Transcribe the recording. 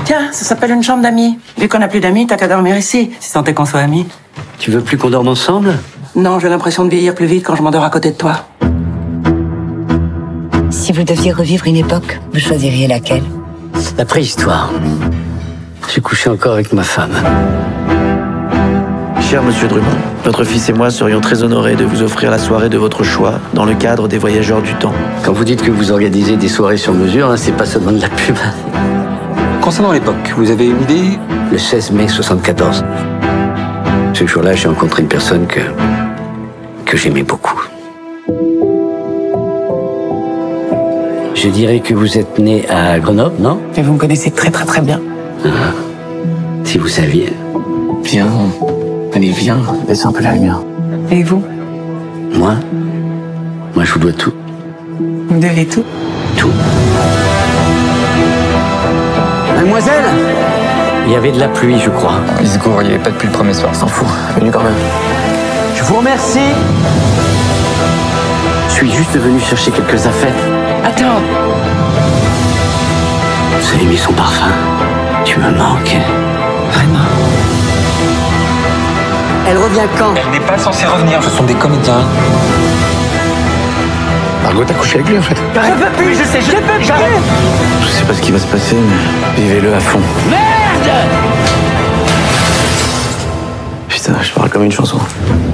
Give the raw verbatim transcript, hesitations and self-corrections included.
Tiens, ça s'appelle une chambre d'amis. Vu qu'on n'a plus d'amis, t'as qu'à dormir ici, si tant est qu'on soit amis. Tu veux plus qu'on dorme ensemble? Non, j'ai l'impression de vieillir plus vite quand je m'endors à côté de toi. Si vous deviez revivre une époque, vous choisiriez laquelle? La préhistoire. J'ai couché encore avec ma femme. Cher Monsieur Drummond, votre fils et moi serions très honorés de vous offrir la soirée de votre choix dans le cadre des Voyageurs du Temps. Quand vous dites que vous organisez des soirées sur mesure, hein, c'est pas seulement de la pub. Concernant l'époque, vous avez une idée? Le seize mai soixante-quatorze. Ce jour-là, j'ai rencontré une personne que, que j'aimais beaucoup. Je dirais que vous êtes né à Grenoble, non? Et vous me connaissez très très très bien. Ah, si vous saviez. Viens. Allez, viens. Laisse un peu la lumière. Et vous? Moi? Moi, je vous dois tout. Vous devez tout? Tout. Mademoiselle! Il y avait de la pluie, je crois. Il se court, il n'y avait pas de pluie le premier soir, s'en fout. Venu quand même. Je vous remercie. Je suis juste venu chercher quelques affaires. Attends! Vous avez mis son parfum. Tu me manques. Vraiment? Elle revient quand? Elle n'est pas censée revenir, ce sont des comédiens. Margot, t'as couché avec lui en fait? Je peux plus, je sais, je peux plus! J'arrête! Je sais pas ce qui va se passer, mais vivez-le à fond. Merde! Putain, je parle comme une chanson.